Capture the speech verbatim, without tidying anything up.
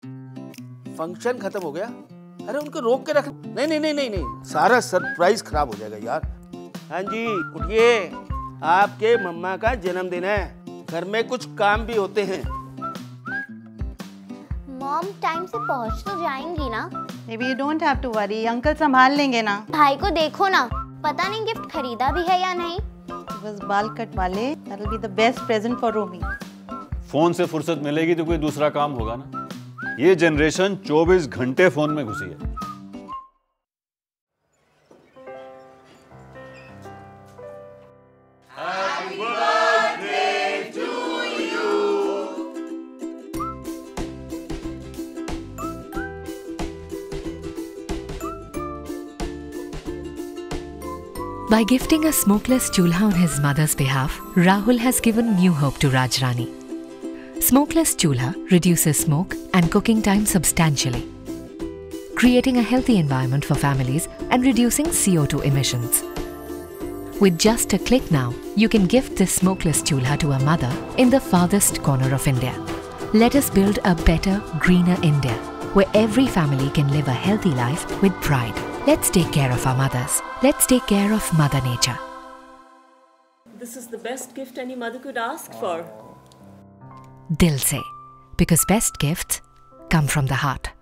Function खत्म हो गया? अरे उनको रोक के रख। नहीं नहीं नहीं नहीं नहीं, सारा सरप्राइज खराब हो जाएगा यार। हाँ जी उठिए, आपके मम्मा का जन्मदिन है, घर में कुछ काम भी होते हैं। मॉम टाइम से पहुंच तो जाएंगी ना? Maybe you don't have to worry, uncle संभाल लेंगे ना। भाई को देखो ना, पता नहीं गिफ्ट खरीदा भी है या नहीं। बस बाल कटवा ले, that'll be the best present for Romy. Phone से फुर्सत मिलेगी तो कोई दूसरा काम होगा ना। ये जनरेशन चौबीस घंटे फोन में घुसी है। Happy birthday to you. By gifting a smokeless chulha on his mother's behalf, Rahul has given new hope to Rajrani. Smokeless chulha reduces smoke and cooking time substantially, creating a healthy environment for families and reducing C O two emissions. With just a click now, you can gift this smokeless chulha to a mother in the farthest corner of India. Let us build a better, greener India, where every family can live a healthy life with pride. Let's take care of our mothers. Let's take care of Mother Nature. This is the best gift any mother could ask for. Dil Se, because best gifts come from the heart.